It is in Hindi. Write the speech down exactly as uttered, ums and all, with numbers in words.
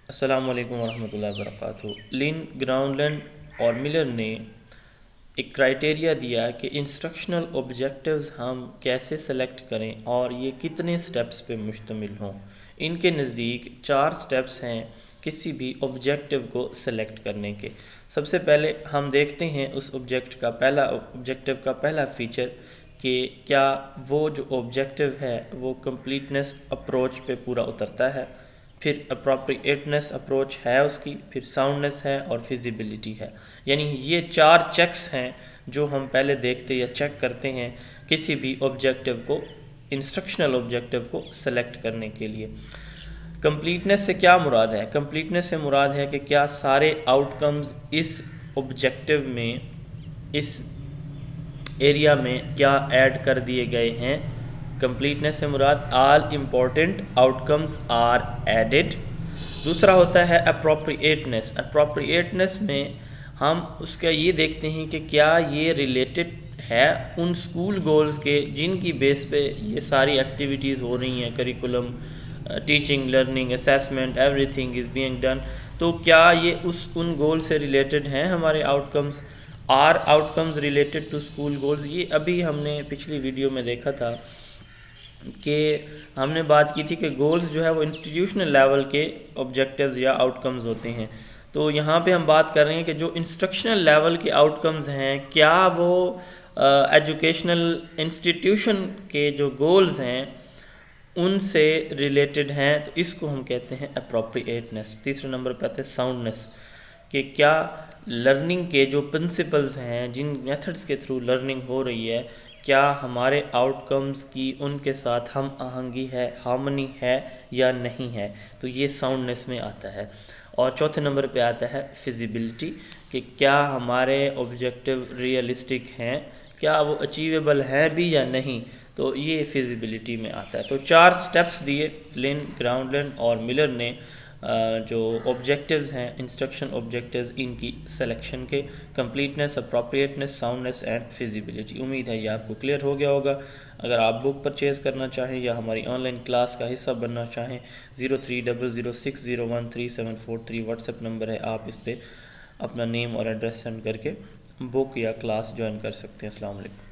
अस्सलामुअलैकुम वरहमतुल्लाहि वबरकातुहू। लिन, ग्राउंडलैंड और मिलर ने एक क्राइटेरिया दिया कि इंस्ट्रक्शनल ऑब्जेक्टिव्स हम कैसे सेलेक्ट करें और ये कितने स्टेप्स पे मुश्तमिल हों। इनके नज़दीक चार स्टेप्स हैं किसी भी ऑब्जेक्टिव को सेलेक्ट करने के। सबसे पहले हम देखते हैं उस ऑब्जेक्ट का पहला ऑब्जेक्टिव का पहला फ़ीचर कि क्या वो जो ऑब्जेक्टिव है वो कंप्लीटनेस अप्रोच पे पूरा उतरता है, फिर अप्रोप्रिएटनेस अप्रोच है उसकी, फिर साउंडनेस है और फिजिबिलिटी है। यानी ये चार चेक्स हैं जो हम पहले देखते या चेक करते हैं किसी भी ऑब्जेक्टिव को, इंस्ट्रक्शनल ऑब्जेक्टिव को सेलेक्ट करने के लिए। कंप्लीटनेस से क्या मुराद है? कंप्लीटनेस से मुराद है कि क्या सारे आउटकम्स इस ऑब्जेक्टिव में, इस एरिया में क्या ऐड कर दिए गए हैं। कंप्लीटनेस से मुराद all important outcomes are added. दूसरा होता है अप्रोप्रिएटनेस। अप्रोप्रिएटनेस में हम उसका ये देखते हैं कि क्या ये रिलेटेड है उन स्कूल गोल्स के जिनकी बेस पे ये सारी एक्टिविटीज़ हो रही हैं, curriculum, teaching, learning, assessment, everything is being done. तो क्या ये उस उन गोल से रिलेटेड हैं हमारे outcomes? Are outcomes related to school goals. ये अभी हमने पिछली वीडियो में देखा था कि हमने बात की थी कि गोल्स जो है वो इंस्टीट्यूशनल लेवल के ऑब्जेक्टिव्स या आउटकम्स होते हैं। तो यहाँ पे हम बात कर रहे हैं कि जो इंस्ट्रक्शनल लेवल के आउटकम्स हैं क्या वो एजुकेशनल uh, इंस्टीट्यूशन के जो गोल्स हैं उनसे रिलेटेड हैं। तो इसको हम कहते हैं अप्रोप्रिएटनेस। तीसरे नंबर पर आते हैं साउंडनेस, कि क्या लर्निंग के जो प्रिंसिपल्स हैं, जिन मेथड्स के थ्रू लर्निंग हो रही है, क्या हमारे आउटकम्स की उनके साथ हम आहंगी है, हार्मनी है या नहीं है। तो ये साउंडनेस में आता है। और चौथे नंबर पे आता है फिजिबिलिटी, कि क्या हमारे ऑब्जेक्टिव रियलिस्टिक हैं, क्या वो अचीवेबल है भी या नहीं। तो ये फिजिबिलिटी में आता है। तो चार स्टेप्स दिए लिन, ग्राउंडलैंड और मिलर ने जो ऑब्जेक्टिव्स हैं, इंस्ट्रक्शन ऑब्जेक्टिव्स, इनकी सिलेक्शन के, completeness, appropriateness, soundness and feasibility. उम्मीद है ये आपको क्लियर हो गया होगा। अगर आप बुक परचेज़ करना चाहें या हमारी ऑनलाइन क्लास का हिस्सा बनना चाहें, zero three double zero six zero one three seven four three WhatsApp number है। आप इस पर अपना नेम और एड्रेस सेंड करके बुक या क्लास ज्वाइन कर सकते हैं। अस्सलाम वालेकुम।